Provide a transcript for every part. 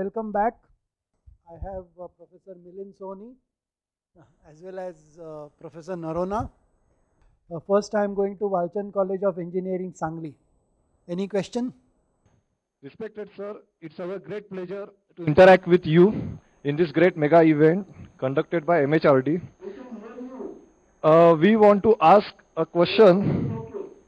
welcome back. I have Professor Milind Soni as well as Professor Narona. First I am going to Walchand College of Engineering, Sangli. Any question? Respected sir, it's our great pleasure to interact with you in this great mega event conducted by MHRD. We want to ask a question.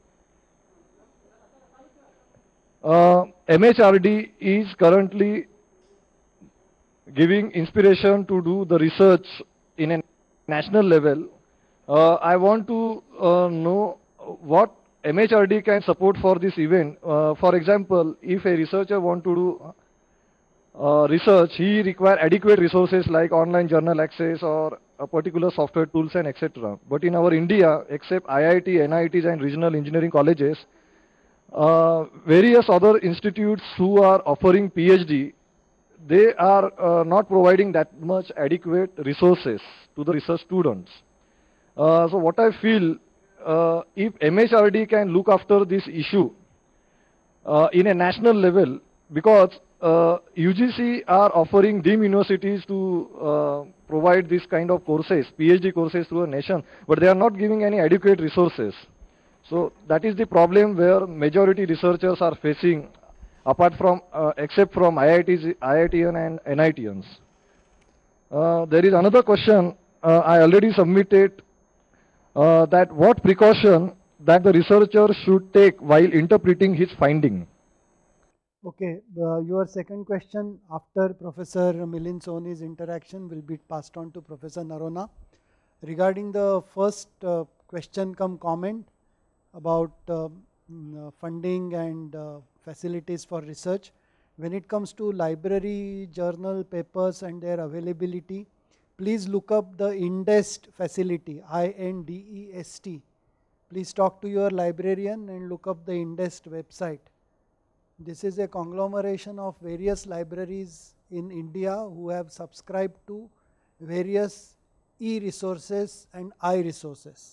MHRD is currently giving inspiration to do the research in a national level. I want to know what MHRD can support for this event. For example, if a researcher want to do research, he require adequate resources like online journal access or a particular software tools and etc. But in our India, except IIT, NITs and regional engineering colleges, various other institutes who are offering PhD, they are not providing that much adequate resources to the research students. So what I feel, if MHRD can look after this issue in a national level, because UGC are offering deemed universities to provide this kind of courses, PhD courses to a nation, but they are not giving any adequate resources. So that is the problem where majority researchers are facing, apart from, except from IITs, IITian and NITians. There is another question I already submitted, that what precaution that the researcher should take while interpreting his finding. Okay, your second question after Professor Milind Soni's interaction will be passed on to Professor Narona. Regarding the first question come comment about funding and facilities for research, when it comes to library, journal, papers and their availability, please look up the INDEST facility, INDEST. Please talk to your librarian and look up the INDEST website. This is a conglomeration of various libraries in India who have subscribed to various e-resources and I-resources.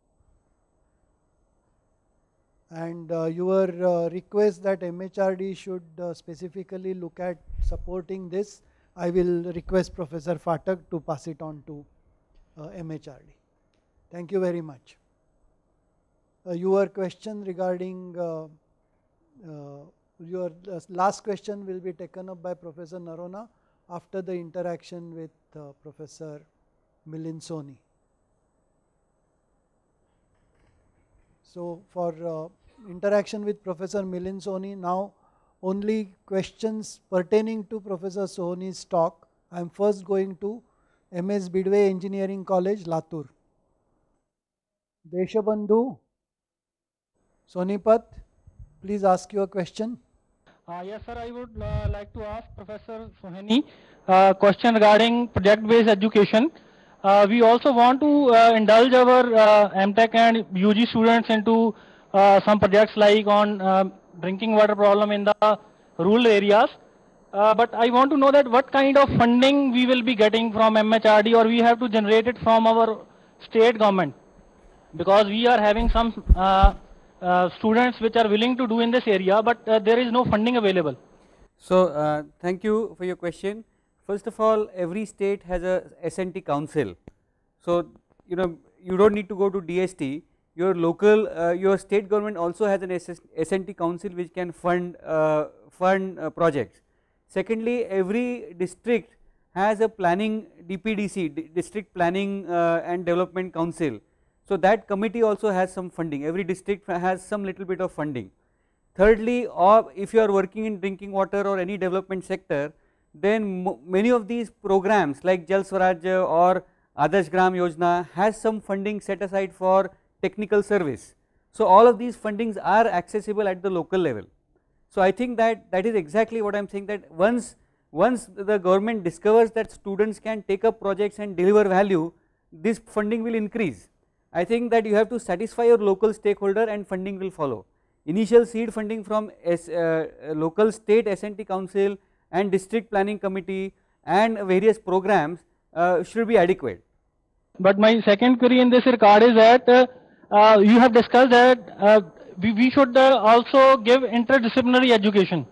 And your request that MHRD should specifically look at supporting this, I will request Professor Phatak to pass it on to MHRD. Thank you very much. Your question regarding your last question will be taken up by Professor Narona after the interaction with Professor Milind Soni. So for interaction with Professor Milind Soni, now only questions pertaining to Professor Soni's talk. I am first going to MS Bidway Engineering College, Latur. Deshabandhu Sonipat, please ask your question. Yes, sir. I would like to ask Professor Sohani question regarding project-based education. We also want to indulge our MTech and UG students into some projects like on drinking water problem in the rural areas. But I want to know that what kind of funding we will be getting from MHRD, or we have to generate it from our state government, because we are having some students which are willing to do in this area, but there is no funding available. So thank you for your question. First of all, every state has a S&T council. So you don't need to go to DST. Your local, your state government also has an S&T council which can fund projects. Secondly, every district has a planning DPDC, district planning and development council. So that committee also has some funding. Every district has some little bit of funding. Thirdly, or if you are working in drinking water or any development sector, then many of these programs like Jal Swaraj or Adarsh Gram Yojana has some funding set aside for technical service. So all of these fundings are accessible at the local level. So I think that is exactly what I am saying, that once the government discovers that students can take up projects and deliver value, this funding will increase. I think that you have to satisfy your local stakeholder and funding will follow. Initial seed funding from local state S&T council and district planning committee and various programs should be adequate. But my second query in this regard is that you have discussed that we should also give interdisciplinary education.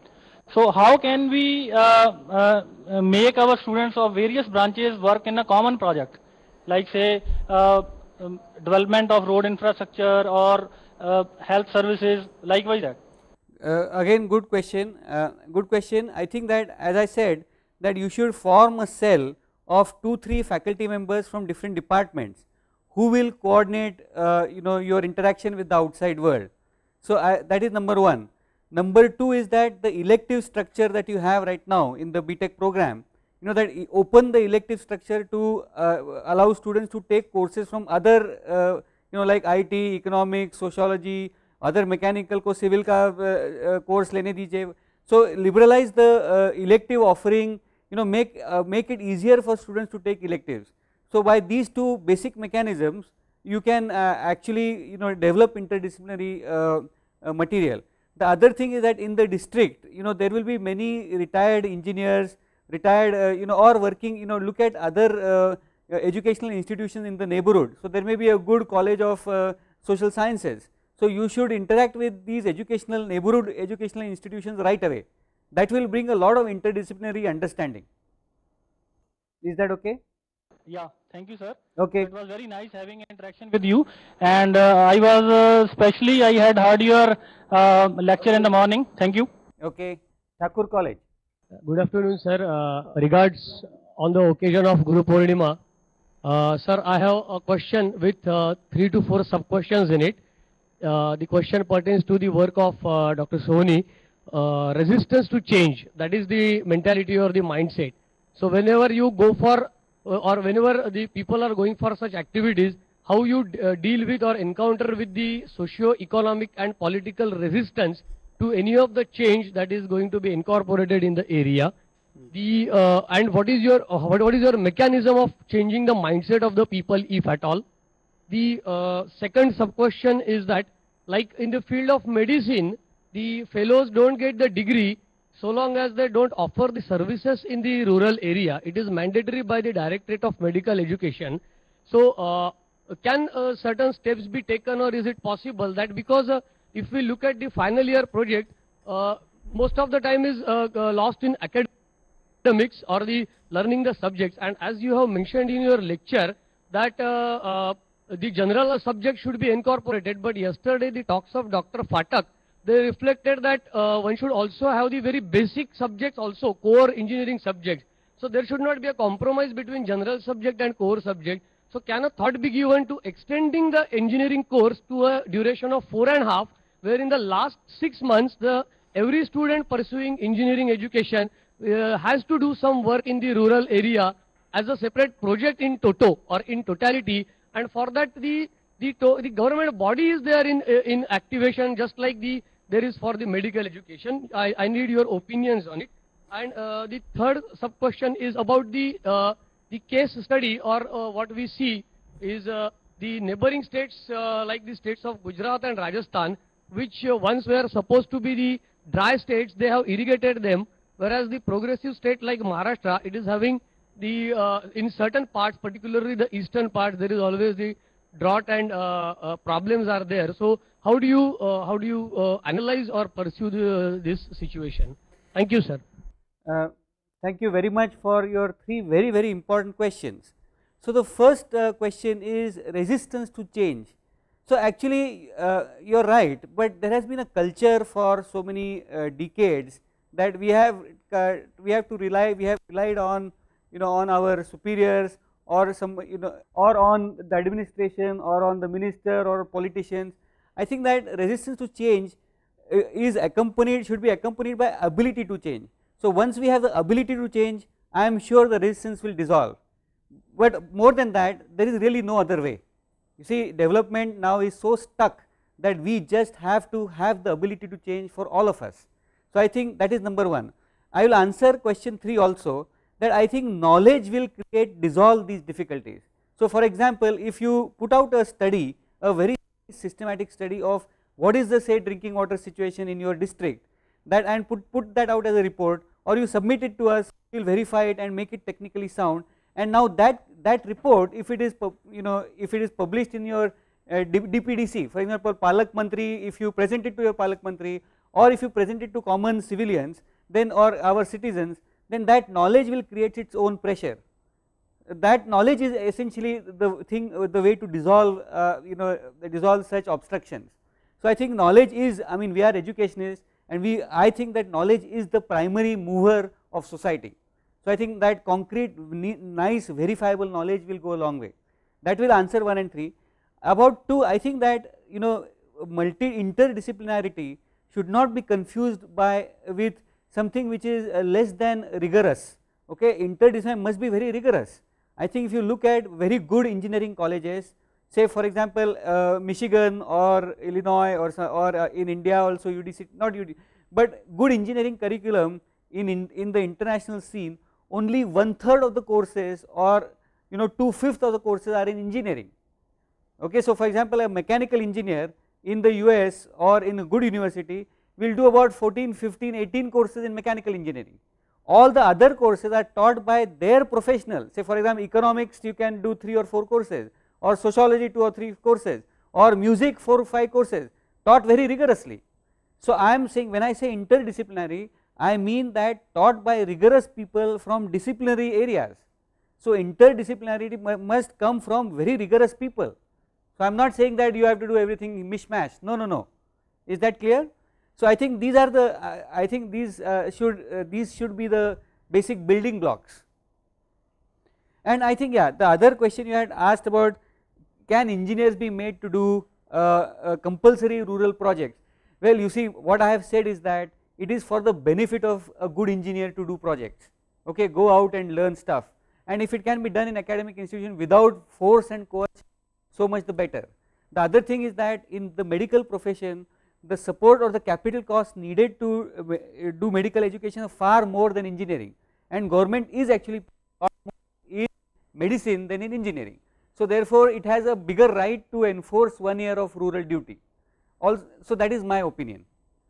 So how can we make our students of various branches work in a common project, like say development of road infrastructure or health services, likewise that? Again good question, good question. I think that, as I said, that you should form a cell of 2-3 faculty members from different departments who will coordinate your interaction with the outside world. So that is number one. Number two is that the elective structure that you have right now in the BTech program, that open the elective structure to allow students to take courses from other like IT, economics, sociology, other mechanical को civil का course लेने दीजिए. So liberalize the elective offering, make it easier for students to take electives. So by these two basic mechanisms you can actually develop interdisciplinary material. The other thing is that in the district there will be many retired engineers, retired or working, look at other educational institutions in the neighborhood. So there may be a good college of social sciences. So you should interact with these neighborhood educational institutions right away. That will bring a lot of interdisciplinary understanding. Is that okay? Yeah, thank you, sir. Okay. It was very nice having interaction with you, and I was especially I had heard your lecture in the morning. Thank you. Okay, Thakur College. Good afternoon, sir. Regards on the occasion of Guru Purnima, sir, I have a question with 3 to 4 sub questions in it. The question pertains to the work of Dr. Sohani. Resistance to change, that is the mentality or the mindset. So whenever you go for or whenever the people are going for such activities, how you deal with or encounter with the socio-economic and political resistance to any of the change that is going to be incorporated in the area. The and what is your mechanism of changing the mindset of the people, if at all? The second sub question is that, like in the field of medicine, the fellows don't get the degree so long as they don't offer the services in the rural area. It is mandatory by the Directorate of Medical Education. So can certain steps be taken, or is it possible that, because if we look at the final year project, most of the time is lost in academics or the learning the subjects, and as you have mentioned in your lecture that the general subject should be incorporated, but yesterday the talks of Dr. Phatak, they reflected that one should also have the very basic subjects also, core engineering subjects. So there should not be a compromise between general subject and core subject. So can a thought be given to extending the engineering course to a duration of 4.5, where in the last 6 months every student pursuing engineering education has to do some work in the rural area as a separate project in toto or in totality, and for that the government body is there in activation, just like there is for the medical education. I need your opinions on it. And the third sub question is about the case study, or what we see is the neighboring states like the states of Gujarat and Rajasthan, which once were supposed to be the dry states, they have irrigated them, whereas the progressive state like Maharashtra, it is having the in certain parts, particularly the eastern part, there is always the drought and problems are there. So how do you analyze or pursue this situation? Thank you, sir. Thank you very much for your 3 very, very important questions. So the first question is resistance to change. So actually you are right, but there has been a culture for so many decades that we have relied on on our superiors, or some or on the administration, or on the minister or politicians. I think that resistance to change should be accompanied by ability to change. So once we have the ability to change, I am sure the resistance will dissolve, but more than that there is really no other way. You see, development now is so stuck that we just have to have the ability to change for all of us. So I think that is number 1. I will answer question 3 also, that I think knowledge will dissolve these difficulties. So for example, if you put out a study, a very systematic study of what is the, say, drinking water situation in your district, that, and put that out as a report, or you submit it to us, we will verify it and make it technically sound, and now that report, if it is if it is published in your DPDC, for example Palak Mantri, if you present it to your Palak Mantri, or if you present it to common civilians, then or our citizens, then that knowledge will create its own pressure. That knowledge is essentially the thing, the way to dissolve dissolve such obstructions. So I think knowledge is, I mean we are educationists, and I think that knowledge is the primary mover of society. So I think that concrete nice verifiable knowledge will go a long way. That will answer 1 and 3. About 2, I think that interdisciplinarity should not be confused with something which is less than rigorous. Okay, interdisciplinary must be very rigorous. I think if you look at very good engineering colleges, say for example Michigan or Illinois or in India also UDC, not UDC, but good engineering curriculum in the international scene, only 1/3 of the courses or 2/5 of the courses are in engineering. Okay, so for example a mechanical engineer in the US or in a good university will do about 14, 15, 18 courses in mechanical engineering. All the other courses are taught by their professional. Say for example economics you can do 3 or 4 courses, or sociology 2 or 3 courses, or music 4 or 5 courses, taught very rigorously. So I am saying, when I say interdisciplinary, I mean that taught by rigorous people from disciplinary areas. So interdisciplinarity must come from very rigorous people. So I am not saying that you have to do everything mishmash, no, is that clear? So I think these are the, I think these should be the basic building blocks. And I think the other question you had asked about, can engineers be made to do compulsory rural projects? Well, you see what I have said is that it is for the benefit of a good engineer to do projects, okay, go out and learn stuff, and if it can be done in academic institution without force and coercion, so much the better. The other thing is that in the medical profession, the support or the capital cost needed to do medical education are far more than engineering, and government is actually in medicine than in engineering. So therefore it has a bigger right to enforce 1 year of rural duty. Also, so that is my opinion.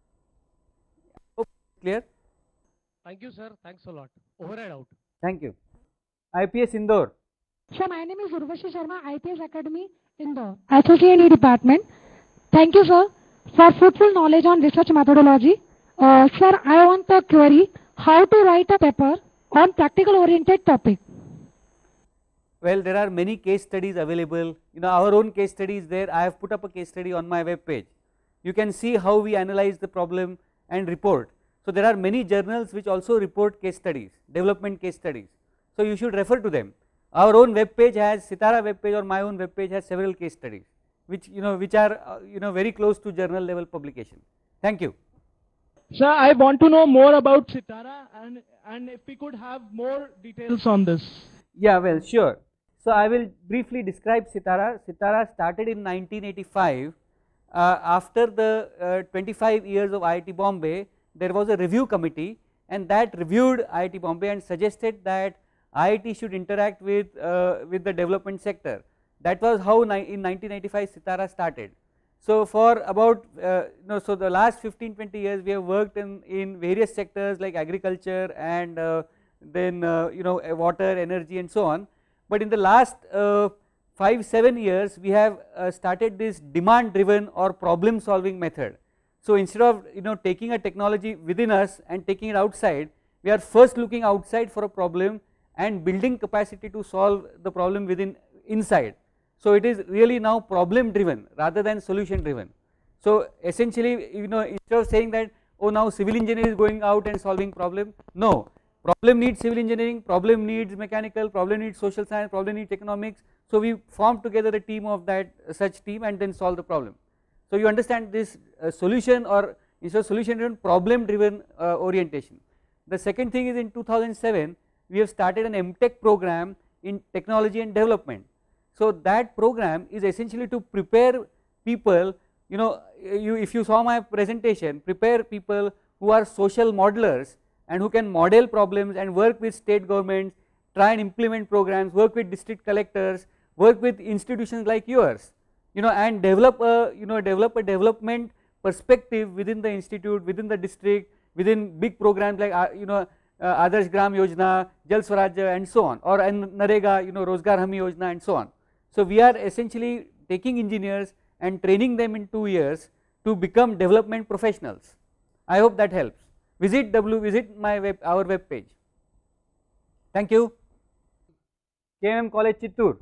Clear? Thank you, sir. Thanks a lot. Over and out. Thank you. IPS Indore. Sir, my name is Urvashi Sharma, IPS Academy, Indore, Associate Department. Thank you, sir, for fruitful knowledge on research methodology. Sir, I want to query how to write a paper on practical oriented topic. Well, there are many case studies available. Our own case study is there. I have put up a case study on my web page. You can see how we analyze the problem and report. So there are many journals which also report case studies, development case studies. So you should refer to them. Our own web page has, Sitara web page or my own web page has several case studies, which which are very close to journal level publication. Thank you. Sir, I want to know more about Sitara, and if we could have more details on this. Yeah, well, sure. So I will briefly describe Sitara. Sitara started in 1985. After the 25 years of IIT Bombay, there was a review committee, and that reviewed IIT Bombay and suggested that IIT should interact with the development sector. That was how in 1985 Sitara started. So for about so the last 15-20 years we have worked in various sectors like agriculture and then water, energy and so on. But in the last 5-7 years we have started this demand driven or problem solving method. So instead of taking a technology within us and taking it outside, we are first looking outside for a problem and building capacity to solve the problem inside. So it is really now problem driven rather than solution driven. So essentially instead of saying that, oh, now civil engineering is going out and solving problem, no, problem needs civil engineering, problem needs mechanical, problem needs social science, problem needs economics. So we form together a team of such team and then solve the problem. So you understand this solution, or instead of solution driven, problem driven orientation. The second thing is, in 2007 we have started an MTech program in technology and development. So that program is essentially to prepare people, if you saw my presentation, prepare people who are social modelers and who can model problems and work with state governments, try and implement programs, work with district collectors, work with institutions like yours, and develop a development perspective within the institute, within the district, within big programs like Adarsh Gram Yojana, Jal Swarajya and so on, or Narega, Rozgar Hami Yojana and so on. So we are essentially taking engineers and training them in 2 years to become development professionals. I hope that helps. visit our web page. Thank you. KM College Chittoor.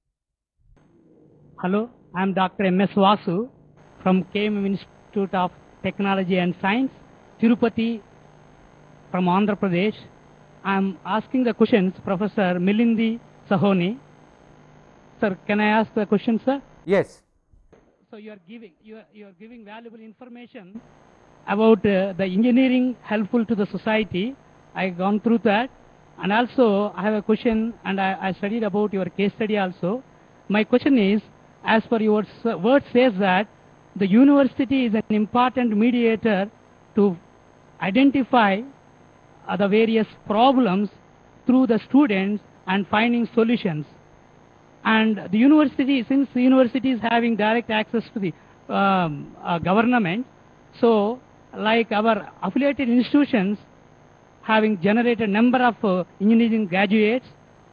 Hello, I am Dr. M.S. Vasu from KM Institute of Technology and Science, Tirupati from Andhra Pradesh. I am asking the questions Professor Milindi Sahoni. Sir, can I ask the question, sir? Yes. So you are giving valuable information about the engineering helpful to the society. I gone through that, and also I have a question, and I studied about your case study also. My question is, as per your word says that the university is an important mediator to identify the various problems through the students and finding solutions. And the university, since the university is having direct access to the government, so like our affiliated institutions having generated number of engineering graduates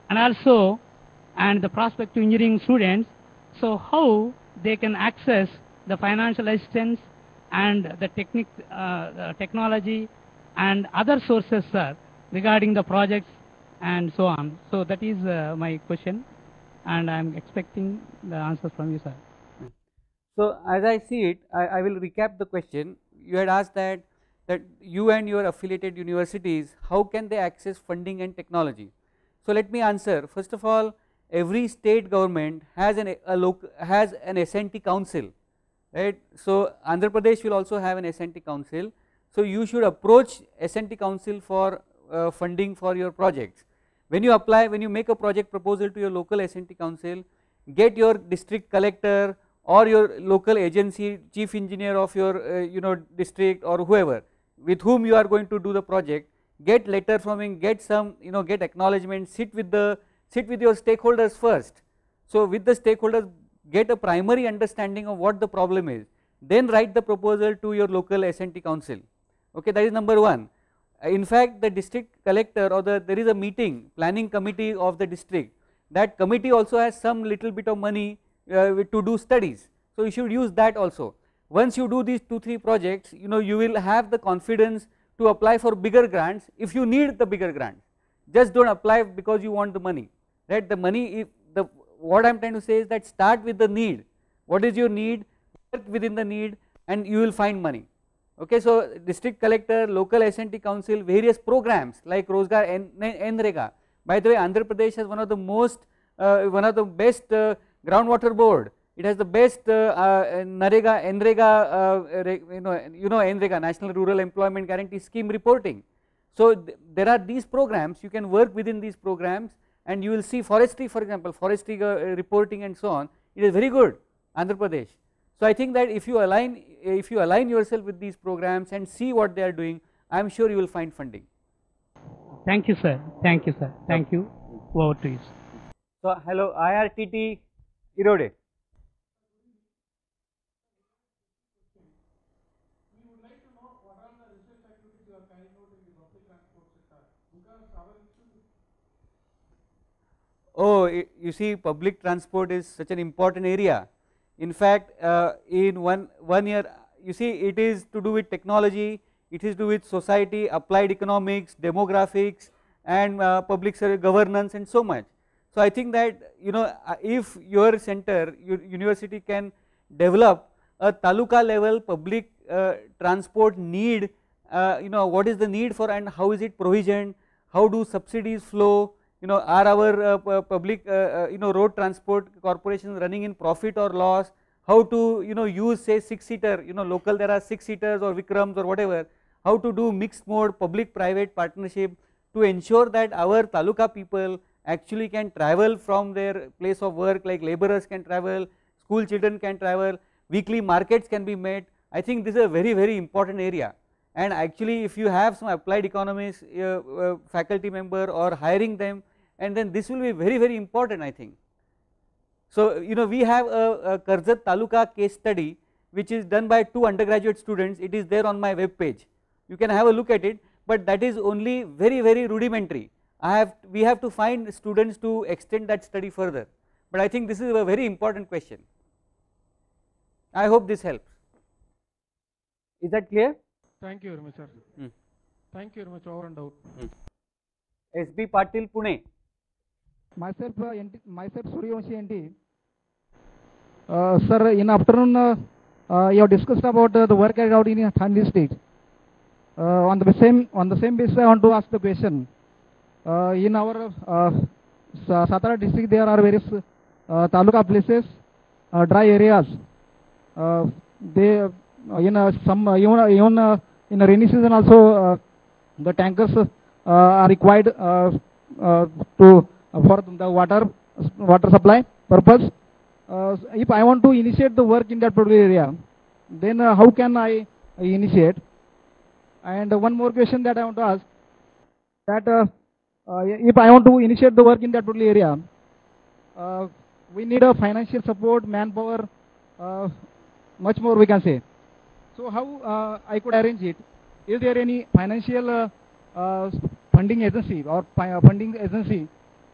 and the prospective engineering students, so how they can access the financial assistance and the technology and other sources, sir, regarding the projects and so on. So that is my question, and I am expecting the answers from you, sir. So as I see it, I will recap the question. You had asked that you and your affiliated universities, how can they access funding and technology? So let me answer. First of all, every state government has an S&T council, right? So Andhra Pradesh will also have an S&T council. So you should approach S&T council for funding for your projects. When you apply, when you make a project proposal to your local S&T council, get your district collector or your local agency chief engineer of your district or whoever with whom you are going to do the project, get letter from him, get some get acknowledgement, sit with your stakeholders first. So with the stakeholders, get a primary understanding of what the problem is, then write the proposal to your local S&T council. Okay, that is number one. In fact, the district collector or there is a meeting, planning committee of the district. That committee also has some little bit of money to do studies. So you should use that also. Once you do these 2-3 projects, you will have the confidence to apply for bigger grants if you need the bigger grants. Just don't apply because you want the money, right? The money, what I am trying to say is that start with the need. What is your need? Work within the need, and you will find money. Okay, so district collector, local S&T council, various programs like Rozgar NREGA. By the way, Andhra Pradesh has one of the best groundwater board. It has the best NREGA, NREGA, National Rural Employment Guarantee Scheme reporting. So there are these programs, you can work within these programs, and you will see forestry, for example, forestry reporting and so on. It is very good, Andhra Pradesh. So I think that if you align yourself with these programs and see what they are doing, I am sure you will find funding. Thank you, sir. Thank you, sir. Thank you. Over to you. So hello, IRTT Erode. Oh, you see, public transport is such an important area. In fact, in one year, you see, it is to do with technology, it is to do with society, applied economics, demographics, and public service governance, and so much. So I think that if your center, your university can develop a taluka level public transport need, what is the need for and how is it provisioned, how do subsidies flow, are our public road transport corporations running in profit or loss, how to use say 6-seater, local there are 6-seaters or Vikrams or whatever, how to do mixed mode public private partnership to ensure that our taluka people actually can travel from their place of work, like laborers can travel, school children can travel, weekly markets can be met. I think this is a very, very important area, and actually if you have some applied economics faculty member or hiring them, and then this will be very, very important, I think. So we have a Karzat Taluka case study which is done by 2 undergraduate students. It is there on my web page, you can have a look at it, but that is only very, very rudimentary. We have to find students to extend that study further, but I think this is a very important question. I hope this helps. Is that clear? Thank you very much, sir. Thank you very much. Over and out. SB Patil, Pune. Myself, Suryavanshi NT. Sir, in afternoon, you have discussed about the work carried out in Thane state. On the same basis, I want to ask the question. In our Satara district, there are various taluka places, dry areas. They in some even in the rainy season also the tankers are required to for the water supply purpose. If I want to initiate the work in that particular area, then how can I initiate? And one more question that I want to ask, that if I want to initiate the work in that particular area, we need a financial support, manpower, much more we can say. So how I could arrange it? Is there any financial funding agency or funding agency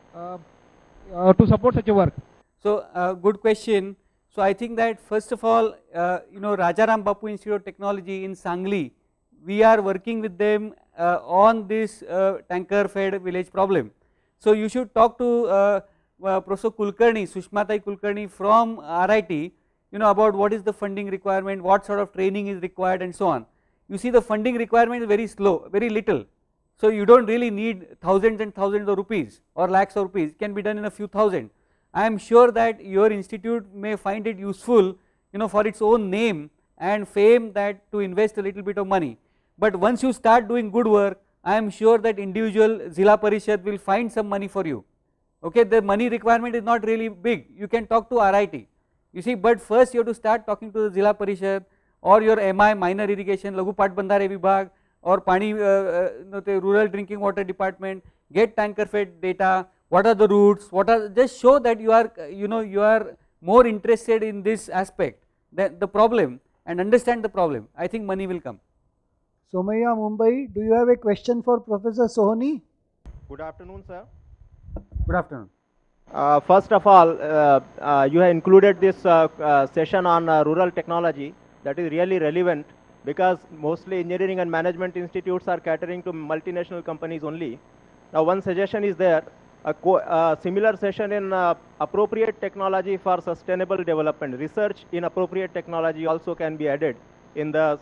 to support such a work? So good question. So I think that first of all, Rajaram Bapu Institute of Technology in Sangli, we are working with them on this tanker fed village problem. So you should talk to Professor Kulkarni, Sushmatai Kulkarni from RIT, about what is the funding requirement, what sort of training is required and so on. You see the funding requirement is very slow, very little. So you don't really need thousands and thousands of rupees or lakhs of rupees, it can be done in a few thousand. I am sure that your institute may find it useful, for its own name and fame, that to invest a little bit of money. But once you start doing good work, I am sure that individual Zilla Parishad will find some money for you. Okay, the money requirement is not really big, you can talk to RIT. You see, but first you have to start talking to the Zilla Parishad or your MI, minor irrigation, Laghu Pat Bandhare Vibhag, or Pani, the rural drinking water department, get tanker fed data, what are the routes, just show that you are, you are more interested in this aspect, the problem, and understand the problem. I think money will come. Somaya, Mumbai, do you have a question for Professor Sohoni? Good afternoon, sir. Good afternoon. First of all, you have included this session on rural technology. That is really relevant, because mostly engineering and management institutes are catering to multinational companies only. Now one suggestion is there, a similar session in appropriate technology for sustainable development. Research in appropriate technology also can be added in the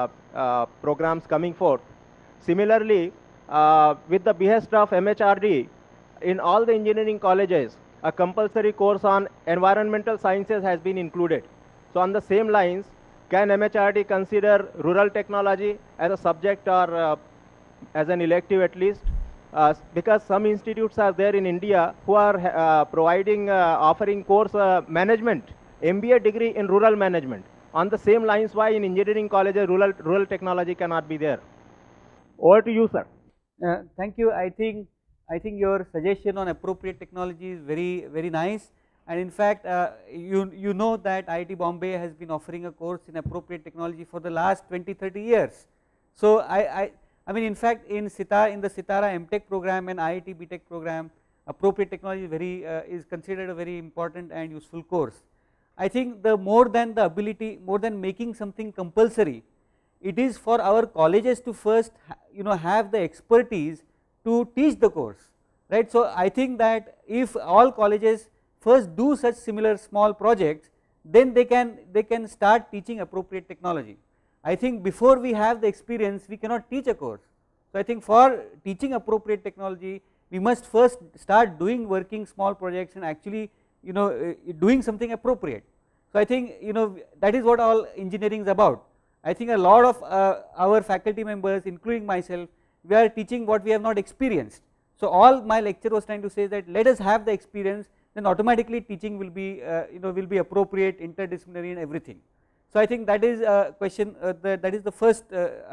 programs coming forth. Similarly, with the behest of MHRD, in all the engineering colleges, a compulsory course on environmental sciences has been included. So on the same lines, can MHRD consider rural technology as a subject, or as an elective at least? Because some institutes are there in India who are offering course management, MBA degree in rural management. On the same lines, why in engineering colleges rural technology cannot be there? Over to you, sir. Thank you. I think your suggestion on appropriate technology is very nice. And in fact, you know that IIT Bombay has been offering a course in appropriate technology for the last 20-30 years. So I mean, in fact, in the Sitara MTech program and IIT BTech program, appropriate technology is considered a very important and useful course. I think more than the ability, more than making something compulsory, it is for our colleges to first have the expertise to teach the course, right? So I think that if all colleges first do such similar small projects, then they can start teaching appropriate technology. I think before we have the experience, we cannot teach a course. So I think for teaching appropriate technology, we must first start working small projects and actually doing something appropriate. So I think that is what all engineering is about. I think a lot of our faculty members, including myself, we are teaching what we have not experienced. So all my lecture was trying to say that let us have the experience, then automatically teaching will be will be appropriate, interdisciplinary and everything. So I think that is a question, that is the first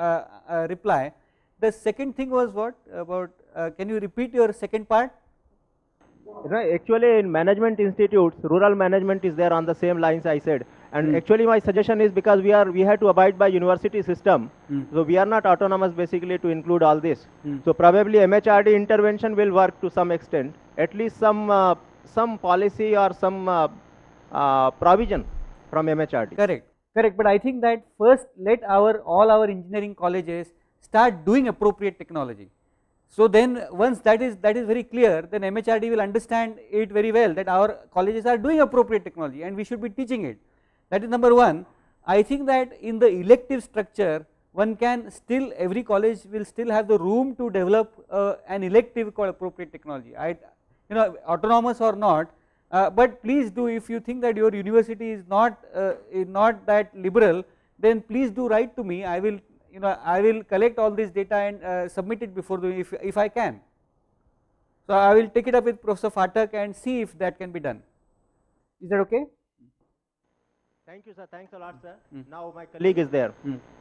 reply. The second thing was what about, can you repeat your second part? Right, actually in management institutes, rural management is there on the same lines I said. And actually my suggestion is, because we have to abide by university system, so we are not autonomous basically to include all this. So probably MHRD intervention will work to some extent, at least some policy or some provision from MHRD. Correct, but I think that first let all our engineering colleges start doing appropriate technology. So then once that is very clear, then MHRD will understand it very well that our colleges are doing appropriate technology and we should be teaching it. That is number one. I think that in the elective structure, one can still, every college will still have the room to develop an elective called appropriate technology. Autonomous or not, but please do, if you think that your university is not that liberal, then please do write to me. I will collect all this data and submit it before if I can. So I will take it up with Professor Phatak and see if that can be done. Is that okay? Thank you, sir. Thanks a lot, sir. Now my colleague is there.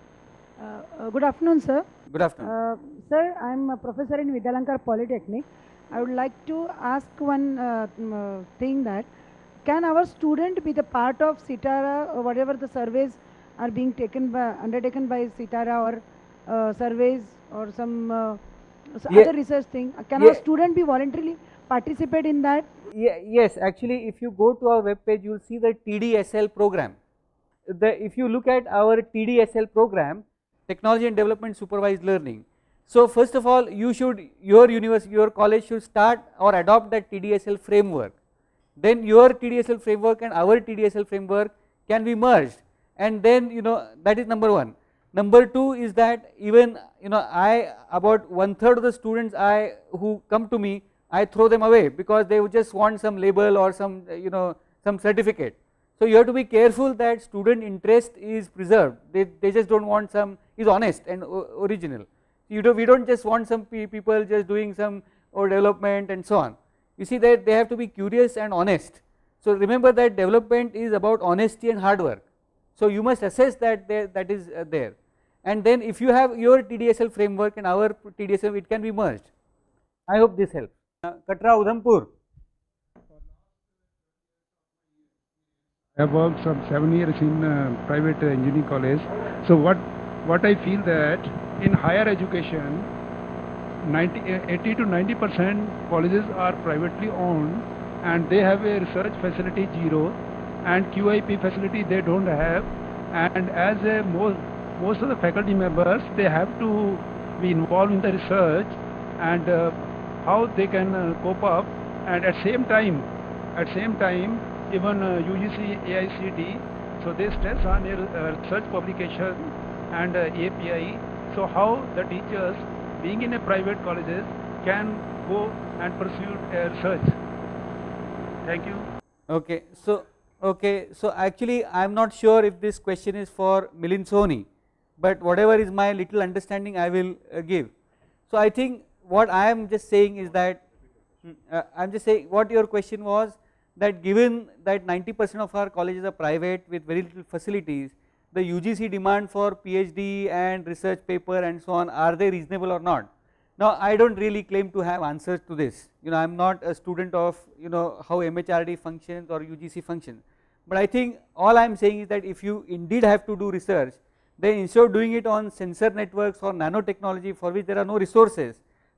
Good afternoon, sir. Good afternoon. Sir, I am a professor in Vidyalankar Polytechnic. I would like to ask one thing, that can our student be the part of CITARA or whatever the surveys are being undertaken by CITARA or surveys or some other research thing? Can our student be voluntarily participate in that? Yes, actually if you go to our web page, you will see the TDSL program. If you look at our TDSL program, Technology and Development Supervised Learning. So first of all, your college should start or adopt that TDSL framework. Then your TDSL framework and our TDSL framework can be merged, and then that is number one. Number two is that even about 1/3 of the students who come to me, I throw them away because they would just want some label or some some certificate. So you have to be careful that student interest is preserved. They just don't want is honest and original. We don't just want some people just doing some development and so on. You see that they have to be curious and honest. So remember that development is about honesty and hard work. So you must assess that that is there. And then if you have your TDSL framework and our TDSL, it can be merged. I hope this helps. Katra, Udhampur. I have worked for 7 years in private engineering college. So what I feel that in higher education, 80 to 90% colleges are privately owned, and they have a research facility zero, and QIP facility they don't have, and as most of the faculty members, they have to be involved in the research and how they can cope up, and at same time even UGC, AICD, so they stress on research publication and API. So how the teachers being in a private colleges can go and pursue research? Thank you. Okay, so actually I am not sure if this question is for Milind Soni, but whatever is my little understanding I will give. So I think what I am just saying is that I am just saying what your question was, that given that 90% of our colleges are private with very little facilities, the UGC demand for PhD and research paper and so on, are they reasonable or not? Now I don't really claim to have answers to this. I am not a student of how MHRD functions or UGC functions, but I think all I am saying is that if you indeed have to do research, then instead of doing it on sensor networks or nanotechnology for which there are no resources,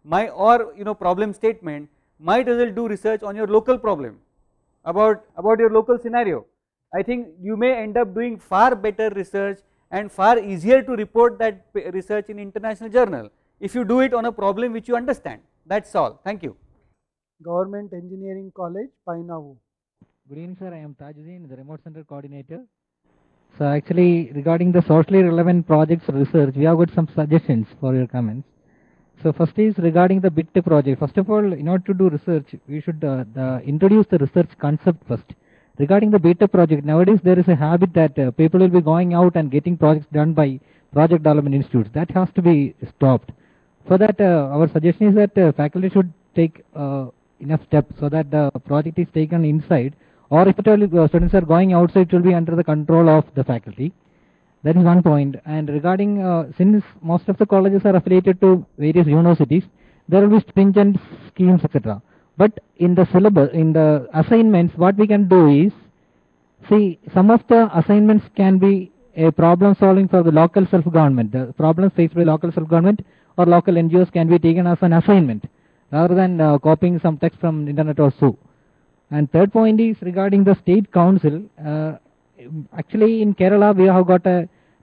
problem statement, might as well do research on your local problem, about your local scenario. I think you may end up doing far better research and far easier to report that research in international journal if you do it on a problem which you understand. That's all. Thank you. Government Engineering College, Painavu. Good evening, sir. I am Tajuddin, the remote center coordinator. So actually regarding the socially relevant projects research, we have got some suggestions for your comments. So first is regarding the BIT project. First of all, in order to do research, we should introduce the research concept first. Regarding the beta project, nowadays there is a habit that people will be going out and getting projects done by project development institutes. That has to be stopped. For that, our suggestion is that faculty should take enough steps so that the project is taken inside, or if at all students are going outside, it will be under the control of the faculty. That is one point. And regarding, since most of the colleges are affiliated to various universities, there will be stringent schemes, etc. But in the syllabus, in the assignments, what we can do is, see, some of the assignments can be a problem solving for the local self-government. The problems faced by local self-government or local NGOs can be taken as an assignment, rather than copying some text from internet or so. And third point is regarding the state council. Actually in Kerala we have got a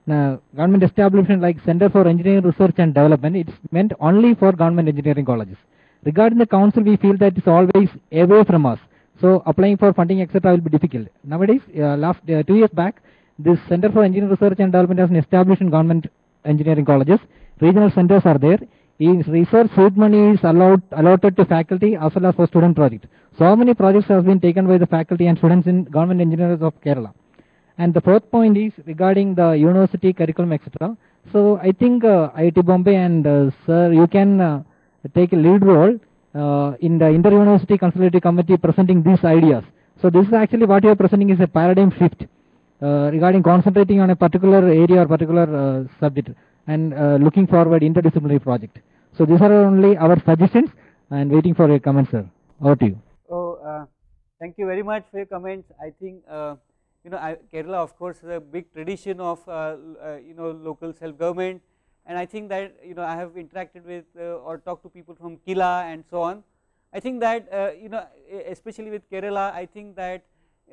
government establishment like Center for Engineering Research and Development, it's meant only for government engineering colleges. Regarding the council, we feel that it's always away from us. So applying for funding, etc., will be difficult. Nowadays, 2 years back, this Center for Engineering Research and Development has been established in government engineering colleges. Regional centers are there. In research, seed money is allotted to faculty as well as for student projects. So many projects have been taken by the faculty and students in government engineers of Kerala. And the fourth point is regarding the university curriculum, etc. So I think IIT Bombay and sir, you can take a lead role in the inter-university consultative committee presenting these ideas. So this is actually what you are presenting is a paradigm shift regarding concentrating on a particular area or particular subject and looking forward interdisciplinary project. So these are only our suggestions and waiting for your comments, sir. Over to you. Oh, thank you very much for your comments. I think Kerala, of course, has a big tradition of local self-government, and I think that I have interacted with or talked to people from Kila and so on. I think that especially with Kerala, I think that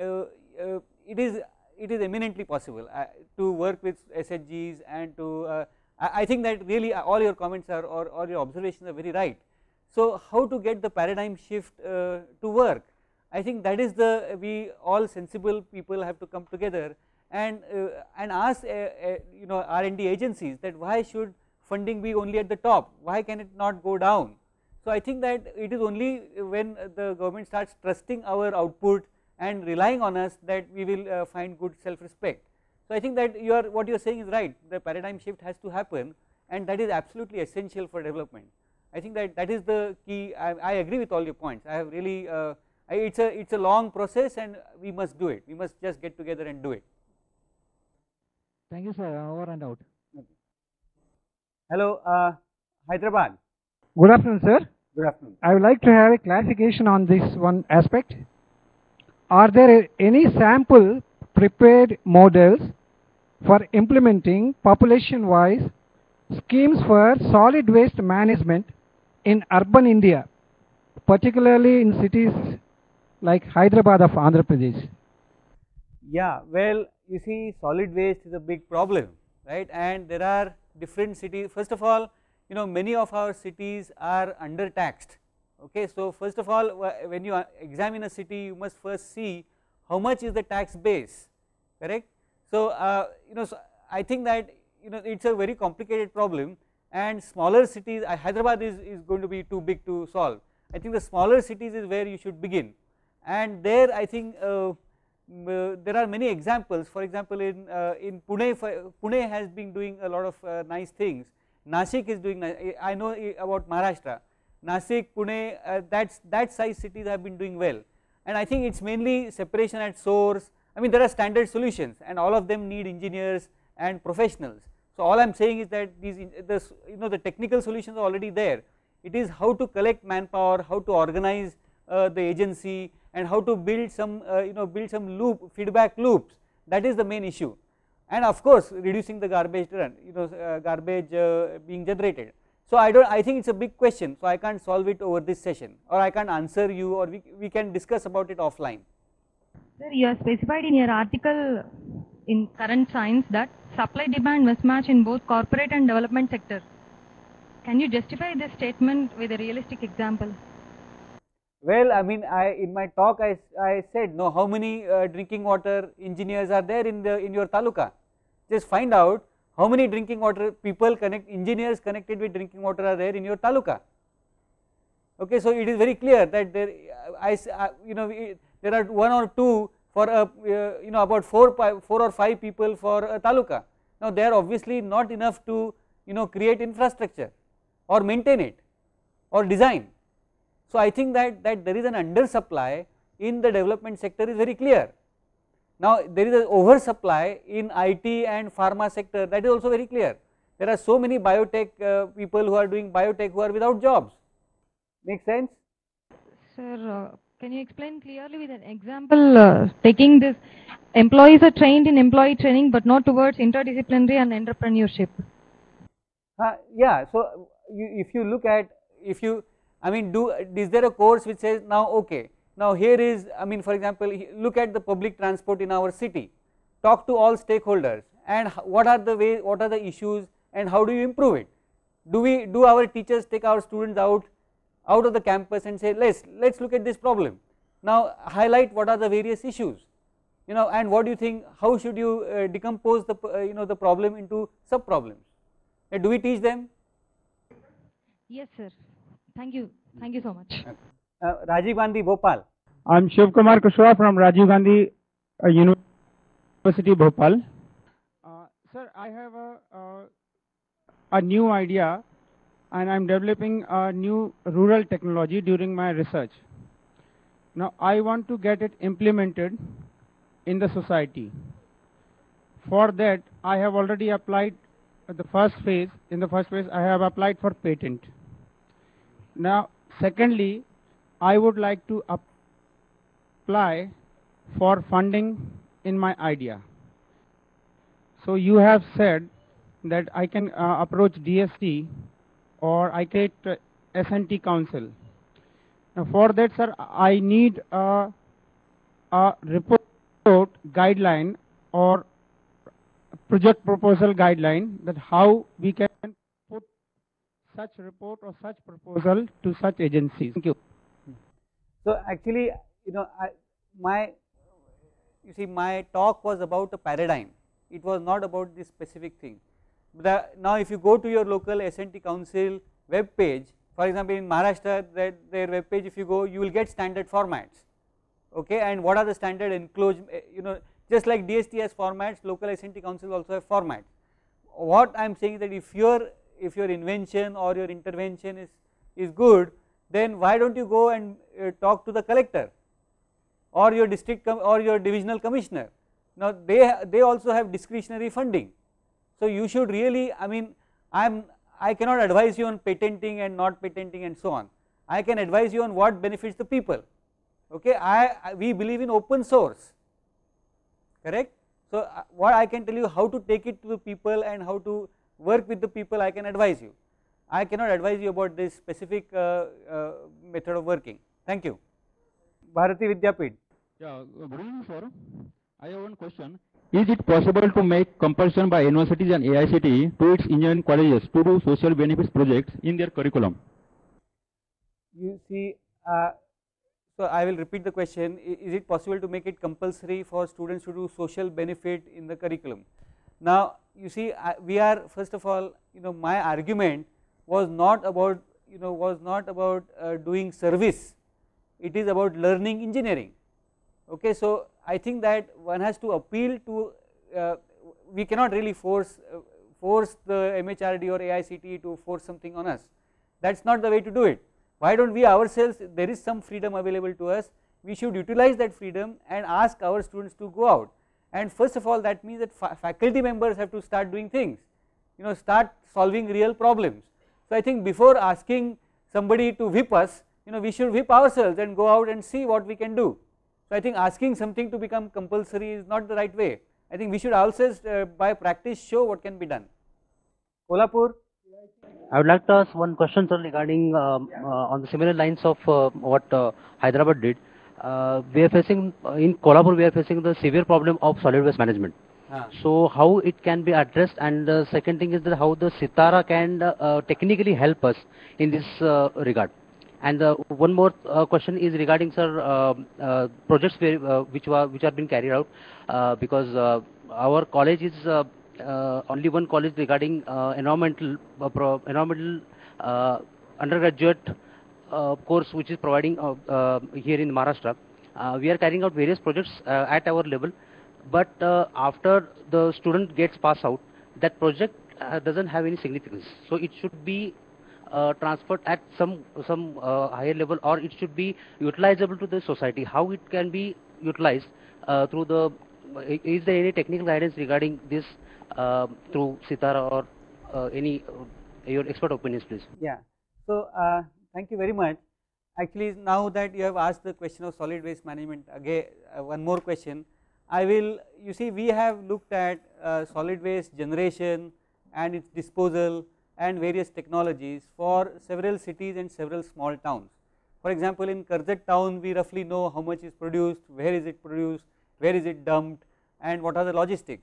it is eminently possible to work with SHGs and to. I think that really all your comments are or your observations are very right. So how to get the paradigm shift to work? I think that is we all sensible people have to come together and ask R&D agencies that why should funding be only at the top? Why can it not go down? So I think that it is only when the government starts trusting our output and relying on us that we will find good self-respect. So I think that what you are saying is right. The paradigm shift has to happen, and that is absolutely essential for development. I think that is the key. I agree with all your points. I have really it's a long process, and we must do it. We must just get together and do it. Thank you, sir. Over and out. Hello, Hyderabad. Good afternoon, sir. Good afternoon. I would like to have a clarification on this one aspect. Are there any sample prepared models for implementing population-wise schemes for solid waste management in urban India, particularly in cities like Hyderabad of Andhra Pradesh? Yeah, well, you see, solid waste is a big problem, right? And there are different cities. First of all, many of our cities are undertaxed. Okay, so first of all, when you examine a city, you must first see how much is the tax base, correct? So so I think that it's a very complicated problem, and smaller cities, Hyderabad is going to be too big to solve. I think the smaller cities is where you should begin, and there I think there are many examples. For example, in Pune has been doing a lot of nice things. Nashik is doing. I know about Maharashtra. Nashik, Pune, that size cities have been doing well, and I think it's mainly separation at source. I mean, there are standard solutions, and all of them need engineers and professionals. So all I am saying is that the technical solutions are already there. It is how to collect manpower, how to organize the agency, and how to build some feedback loops. That is the main issue, and of course reducing the garbage run, garbage being generated. So I think it's a big question. So I can't solve it over this session, or I can't answer you, or we can discuss about it offline. Sir, you have specified in your article in Current Science that supply-demand mismatch in both corporate and development sector. Can you justify this statement with a realistic example? Well, I mean, in my talk I said, no, how many drinking water engineers are there in your taluka? Just find out how many drinking water engineers connected with drinking water are there in your taluka. Okay, so it is very clear that there are one or two for about four or five people for a taluka. Now they are obviously not enough to create infrastructure or maintain it or design. So I think that there is an undersupply in the development sector is very clear. Now there is an oversupply in IT and pharma sector, that is also very clear. There are so many biotech people who are doing biotech who are without jobs. Make sense? Sir, can you explain clearly with an example, taking this employees are trained in employee training but not towards interdisciplinary and entrepreneurship? Yeah, so if you look at, is there a course which says now, okay, now here is, for example, look at the public transport in our city, talk to all stakeholders and what are the issues and how do you improve it? Do our teachers take our students out of the campus and say let's look at this problem, now highlight what are the various issues, and what do you think, how should you decompose the the problem into sub problems? Do we teach them? Yes, sir. Thank you so much. Rajiv Gandhi, Bhopal. I'm Shiv Kumar Kushwaha from Rajiv Gandhi University, Bhopal. Sir, I have a new idea, and I'm developing a new rural technology during my research. Now, I want to get it implemented in the society. For that, I have already applied the first phase. In the first phase, I have applied for patent. Now, secondly, I would like to apply for funding in my idea. So you have said that I can approach DST or I create S&T council. Now for that, sir, I need a report guideline or project proposal guideline, that how we can put such report or such proposal to such agencies. Thank you. So actually, my talk was about a paradigm. It was not about this specific thing. Now if you go to your local S&T council web page, for example in Maharashtra, their web page, if you go, you will get standard formats, okay, and what are the standard enclosed, just like DST has formats, local S&T council also have formats. What I am saying is that if your invention or your intervention is good, then why don't you go and talk to the collector or your district or your divisional commissioner? Now they also have discretionary funding, so you should really, I cannot advise you on patenting and not patenting and so on. I can advise you on what benefits the people. Okay, we believe in open source, correct? So what I can tell you, how to take it to the people and how to work with the people, I can advise you. I cannot advise you about this specific method of working. Thank you. Bharati Vidyapit. Yeah, good evening, sir. I have one question. Is it possible to make compulsion by universities and AICTE to its engineering colleges to do social benefits projects in their curriculum? You see, so I will repeat the question. Is it possible to make it compulsory for students to do social benefit in the curriculum? Now, you see, we are, first of all, my argument was not about, doing service. It is about learning engineering. Okay, so I think that one has to appeal to, we cannot really force the MHRD or AICTE to force something on us. That is not the way to do it. Why don't we ourselves, there is some freedom available to us, we should utilize that freedom and ask our students to go out. And first of all, that means that faculty members have to start doing things, start solving real problems. So I think before asking somebody to whip us, we should whip ourselves and go out and see what we can do. So I think asking something to become compulsory is not the right way. I think we should also by practice show what can be done. Kolhapur. I would like to ask one question, sir, regarding on the similar lines of what Hyderabad did. We are facing in Kolhapur, we are facing the severe problem of solid waste management. So how it can be addressed, and the second thing is that how the Sitara can technically help us in this regard. And one more question is regarding, sir, projects which are being carried out, because our college is only one college regarding environmental undergraduate course which is providing here in Maharashtra. We are carrying out various projects at our level, but after the student gets passed out, that project doesn't have any significance. So it should be transferred at some higher level, or it should be utilizable to the society. How it can be utilized through the, is there any technical guidance regarding this through Sitara or any your expert opinions, please? Yeah. So thank you very much. Actually, now that you have asked the question of solid waste management, again one more question. I will, you see, we have looked at solid waste generation and its disposal and various technologies for several cities and several small towns. For example, in Karjat town, we roughly know how much is produced, where is it produced, where is it dumped, and what are the logistics.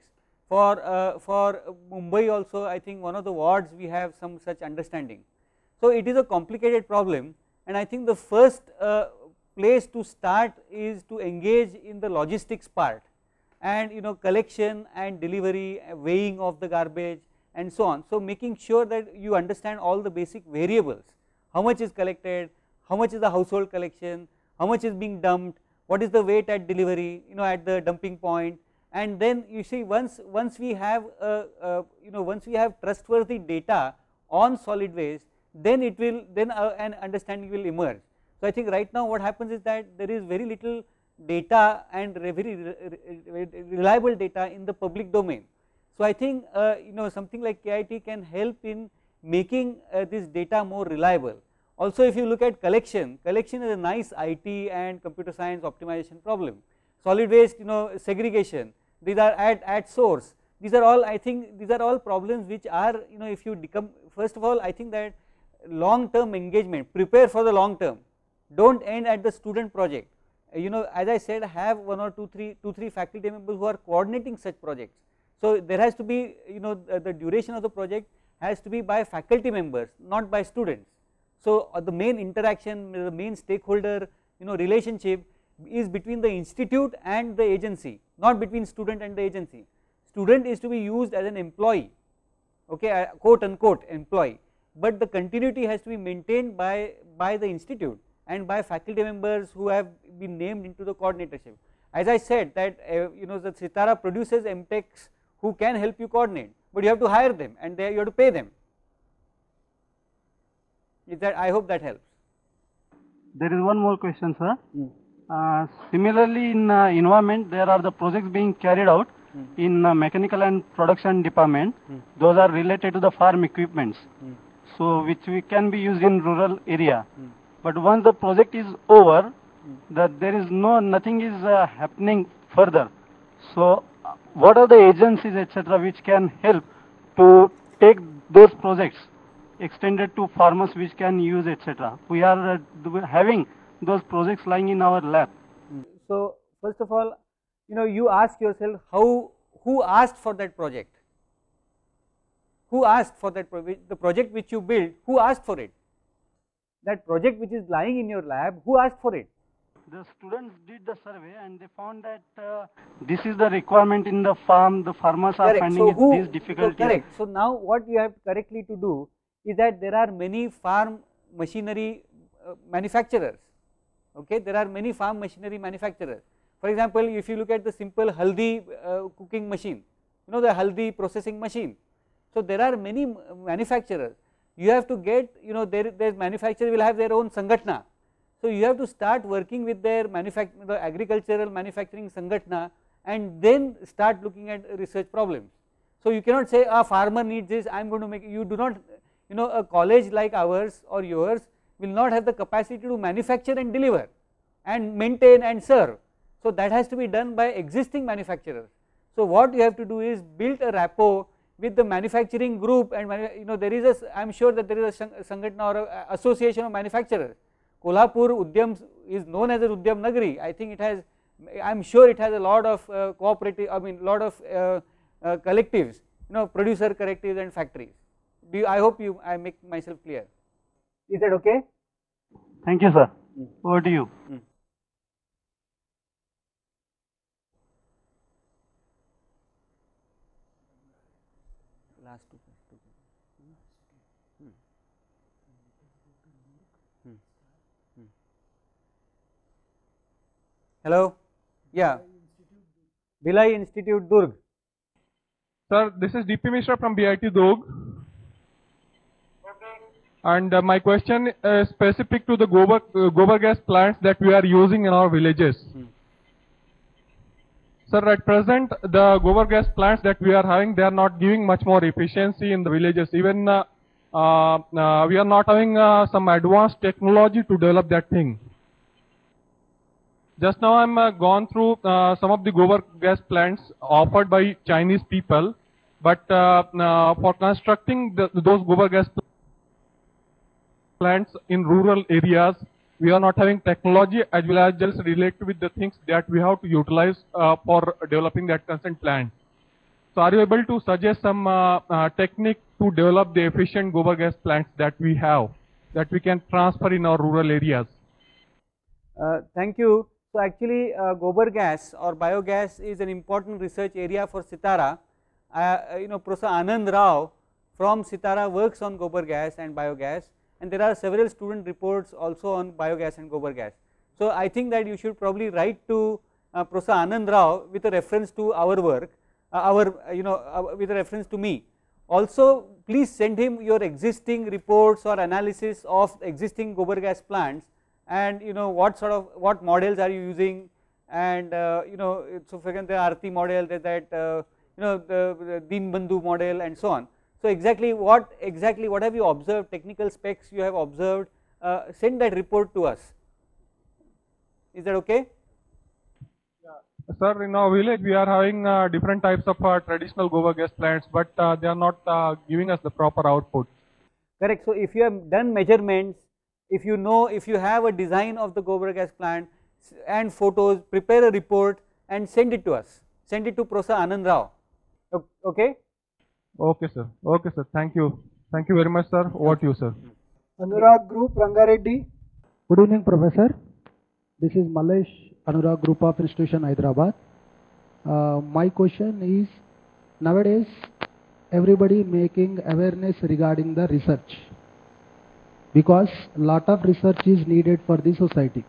For Mumbai also, I think one of the wards we have some such understanding. So it is a complicated problem, and I think the first place to start is to engage in the logistics part, and collection and delivery, weighing of the garbage and so on. So making sure that you understand all the basic variables, how much is collected, how much is the household collection, how much is being dumped, what is the weight at delivery, at the dumping point. And then you see, once we have once we have trustworthy data on solid waste, then it will an understanding will emerge. So I think right now what happens is that there is very little data and very reliable data in the public domain. So I think something like KIT can help in making this data more reliable. Also, if you look at collection is a nice IT and computer science optimization problem. Solid waste, segregation, these are at source. These are all, I think, these are all problems which are, if you become, first of all, I think that long term engagement, prepare for the long term, don't end at the student project. As I said, have one or two, three faculty members who are coordinating such projects. So there has to be, the duration of the project has to be by faculty members, not by students. So the main interaction, the main stakeholder, relationship is between the institute and the agency, not between student and the agency. Student is to be used as an employee, okay, quote unquote employee, but the continuity has to be maintained by the institute and by faculty members who have been named into the coordinatorship. As I said that the Sitara produces MTechs who can help you coordinate, but you have to hire them and you have to pay them. Is that, I hope that helps. There is one more question, sir. Similarly, in environment, there are the projects being carried out in mechanical and production department. Those are related to the farm equipments, so which we can be used in rural area. But once the project is over, that there is nothing is happening further. So what are the agencies, etc., which can help to take those projects extended to farmers which can use, etc.? We are having those projects lying in our lab. So first of all, you ask yourself who asked for that project? Who asked for that project? The project which you built, who asked for it? That project which is lying in your lab, who asked for it? The students did the survey and they found that this is the requirement in the farm. The farmers are finding these difficulties. So correct. So now what you have correctly to do is that there are many farm machinery manufacturers. Okay, there are many farm machinery manufacturers. For example, if you look at the simple haldi cooking machine, the haldi processing machine. So there are many manufacturers. You have to get, their manufacturer will have their own sangatna. So you have to start working with their the agricultural manufacturing sangatna and then start looking at research problems. So you cannot say a farmer needs this, I am going to make, you do not, a college like ours or yours will not have the capacity to manufacture and deliver and maintain and serve. So that has to be done by existing manufacturers. So what you have to do is build a rapport with the manufacturing group, and there is a, I am sure that there is a sangatna or a association of manufacturers. Kolhapur Udyam is known as a Udyam Nagari. I think it has, I am sure it has a lot of cooperative, lot of collectives, producer collectives and factories. I hope I make myself clear. Is that okay? Thank you, sir. Over to you. Last two. Hello? Yeah. Bhilai Institute, Durg. Sir, this is DP Mishra from BIT Durg. And my question is specific to the gobar gas plants that we are using in our villages. Sir, at present, the gobar gas plants that we are having, they are not giving much more efficiency in the villages. Even we are not having some advanced technology to develop that thing. Just now I'm gone through some of the gobar gas plants offered by Chinese people, but for constructing those gobar gas plants in rural areas, we are not having technology as well as just related with the things that we have to utilize for developing that consent plant. So are you able to suggest some technique to develop the efficient gobar gas plants that we have, that we can transfer in our rural areas? Thank you. So actually gobar gas or biogas is an important research area for Sitara. Professor Anand Rao from Sitara works on gobar gas and biogas, and there are several student reports also on biogas and gobar gas. So I think that you should probably write to Professor Anand Rao with a reference to our work, with a reference to me. Also please send him your existing reports or analysis of existing gobar gas plants, and what models are you using, and so for example the Aarti model, that the Deen Bandhu model and so on. So exactly what have you observed, technical specs you have observed, send that report to us. Is that okay? Sir, in our village we are having different types of traditional gobar gas plants, but they are not giving us the proper output. Correct. So if you have done measurements, if you have a design of the gobar gas plant and photos, prepare a report and send it to us, send it to Professor Anand Rao. Okay? Okay sir, okay sir, thank you very much sir. Over to you sir. Anurag Group, Rangareddy. Good evening, Professor. This is Malesh Anurag Group of Institution, Hyderabad. My question is, nowadays everybody making awareness regarding the research, because lot of research is needed for the society.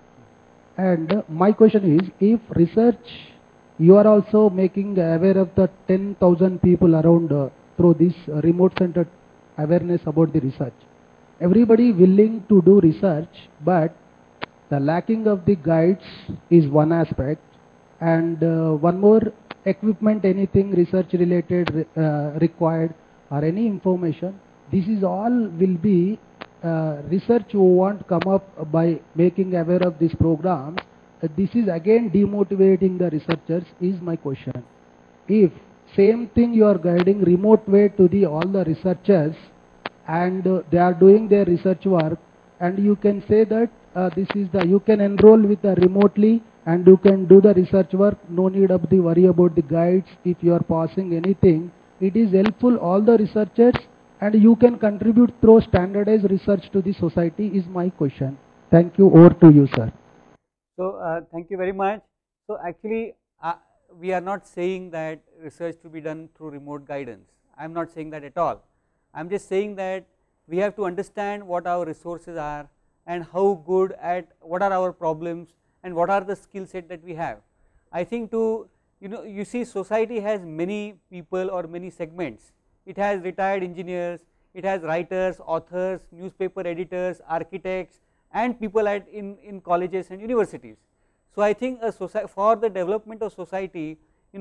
And my question is, if research, you are also making aware of the 10,000 people around through this remote center awareness about the research. Everybody willing to do research, but the lacking of the guides is one aspect, and one more, equipment, anything research related required or any information. This is all will be research who won't come up by making aware of these programs. This is again demotivating the researchers, is my question. If same thing you are guiding remote way to the all the researchers, and they are doing their research work, and you can say that this is the, you can enroll with the remotely and you can do the research work, no need of the worry about the guides. If you are passing anything, it is helpful all the researchers, and you can contribute through standardized research to the society, is my question. Thank you. Over to you, sir. So thank you very much. So actually we are not saying that research to be done through remote guidance. I am not saying that at all. I am just saying that we have to understand what our resources are and how good at what are our problems and what are the skill set that we have. I think you see society has many people or many segments. It has retired engineers, it has writers, authors, newspaper editors, architects, and people in colleges and universities. So I think for the development of society,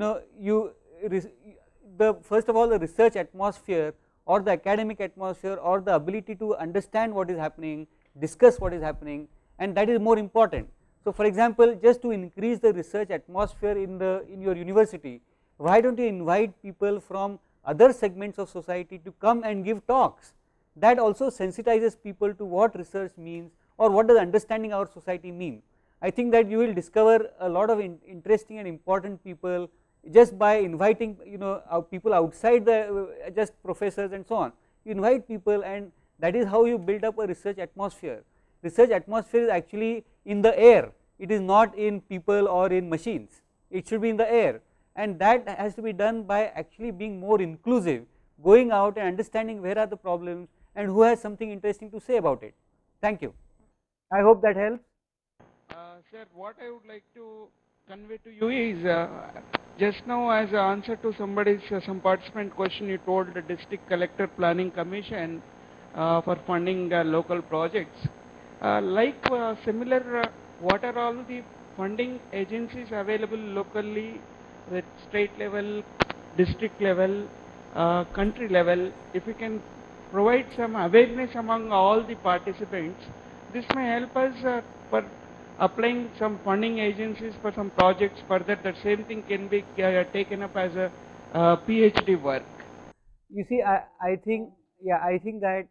first of all the research atmosphere or the academic atmosphere or the ability to understand what is happening, discuss what is happening, and that is more important. So for example, just to increase the research atmosphere in your university, why don't you invite people from other segments of society to come and give talks? That also sensitizes people to what research means or what does understanding our society mean. I think that you will discover a lot of interesting and important people just by inviting people outside the just professors and so on. You invite people, and that is how you build up a research atmosphere. Research atmosphere is actually in the air, it is not in people or in machines, it should be in the air, and that has to be done by actually being more inclusive, going out and understanding where are the problems and who has something interesting to say about it. Thank you. I hope that helps. Sir, what I would like to convey to you is, just now as an answer to somebody's some participant question, you told the district collector planning commission for funding local projects. Similar, what are all the funding agencies available locally with state level, district level, country level? If we can provide some awareness among all the participants, this may help us for applying some funding agencies for some projects further. That same thing can be taken up as a PhD work. You see, I think that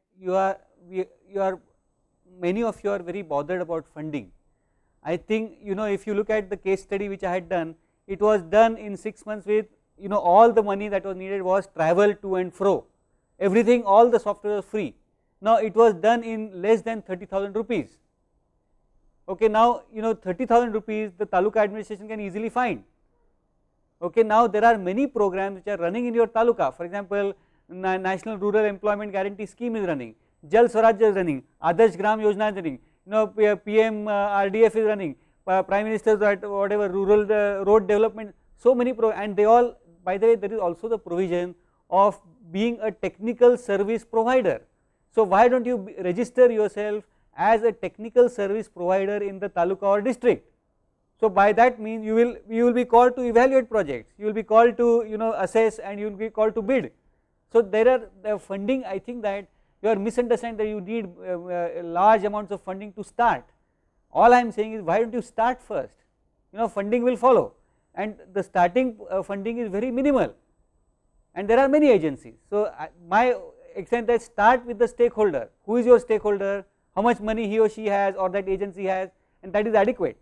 many of you are very bothered about funding. I think if you look at the case study which I had done, it was done in 6 months with you know, all the money that was needed was travel to and fro, everything, all the software was free. Now it was done in less than 30,000 rupees. Okay, now you know 30,000 rupees the taluka administration can easily find. Okay, now there are many programs which are running in your taluka. For example, National Rural Employment Guarantee Scheme is running, Jal Swaraj is running, Adarsh Gram Yojana is running, you know, PM RDF is running, Prime Minister's whatever rural road development, so many and they all, by the way, there is also the provision of being a technical service provider. So why don't you register yourself as a technical service provider in the taluka or district? So by that means you will be called to evaluate projects, you will be called to, you know, assess, and you will be called to bid. So there are the funding, I think that you are misunderstanding that you need large amounts of funding to start. All I am saying is, why don't you start first? You know, funding will follow, and the starting funding is very minimal, and there are many agencies. So my extent that start with the stakeholder. Who is your stakeholder? How much money he or she has or that agency has, and that is adequate.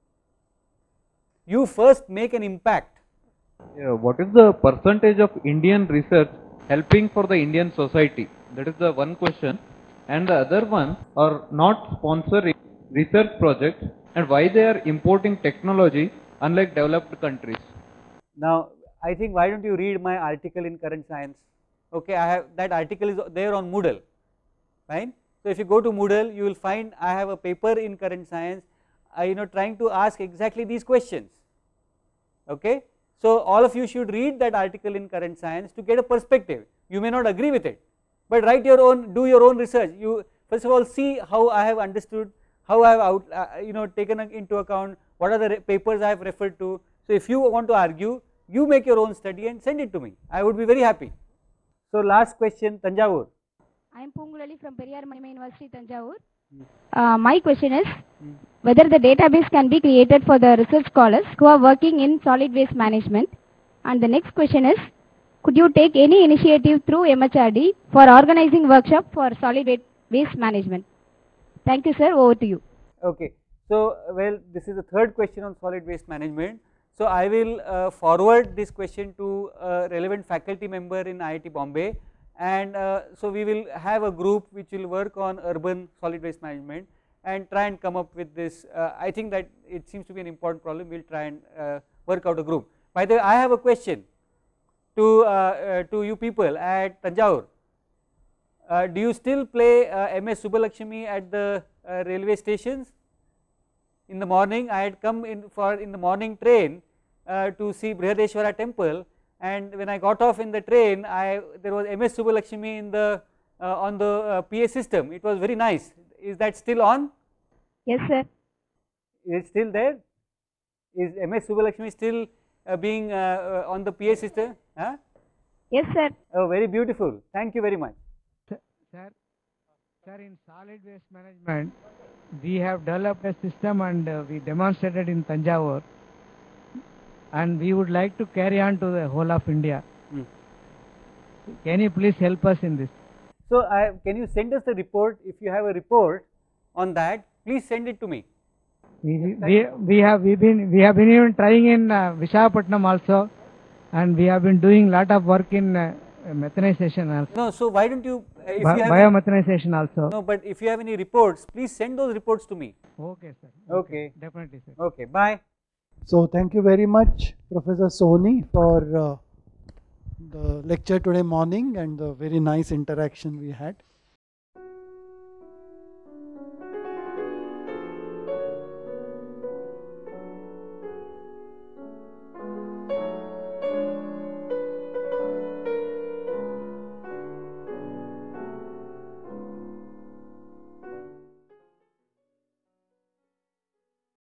You first make an impact. Yeah, what is the percentage of Indian research helping for the Indian society? That is the one question. And the other one are not sponsoring research projects, and why they are importing technology unlike developed countries. Now I think, why don't you read my article in Current Science? Okay, I have that article is there on Moodle, fine. So if you go to Moodle, you will find I have a paper in Current Science, you know, trying to ask exactly these questions. Okay, so all of you should read that article in Current Science to get a perspective. You may not agree with it, but write your own, do your own research. You first of all see how I have understood, how I have you know, taken into account what are the papers I have referred to. So if you want to argue, you make your own study and send it to me. I would be very happy. So last question, Tanjavur. I am Pungulali from Periyar Manima University, Tanjavur. My question is whether the database can be created for the research scholars who are working in solid waste management. And the next question is, could you take any initiative through MHRD for organizing workshop for solid waste management? Thank you, sir. Over to you. Okay. So, well, this is the third question on solid waste management. So I will forward this question to a relevant faculty member in IIT Bombay, and so we will have a group which will work on urban solid waste management and try and come up with this. I think that it seems to be an important problem. We will try and work out a group. By the way, I have a question to you people at Tanjavur. Do you still play MS Subbalakshmi at the railway stations? In the morning, I had come in the morning train to see Brihadeshwara temple, and when I got off in the train, there was MS Subbalakshmi in the on the PA system. It was very nice. Is that still on? Yes, sir. Is it still there? Is MS Subbalakshmi still being on the PA system? Huh? Yes, sir. Oh, very beautiful. Thank you very much. Sir, in solid waste management, we have developed a system and we demonstrated in Tanjavur, and we would like to carry on to the whole of India. Can you please help us in this? So, can you send us the report? If you have a report on that, please send it to me. We have been even trying in Visakhapatnam also, and we have been doing lot of work in methanization also. No, so why don't you biomethanization also. No, but if you have any reports, please send those reports to me. Okay, sir. Okay. Definitely, sir. Okay, bye. So thank you very much, Professor Soni, for the lecture today morning and the very nice interaction we had.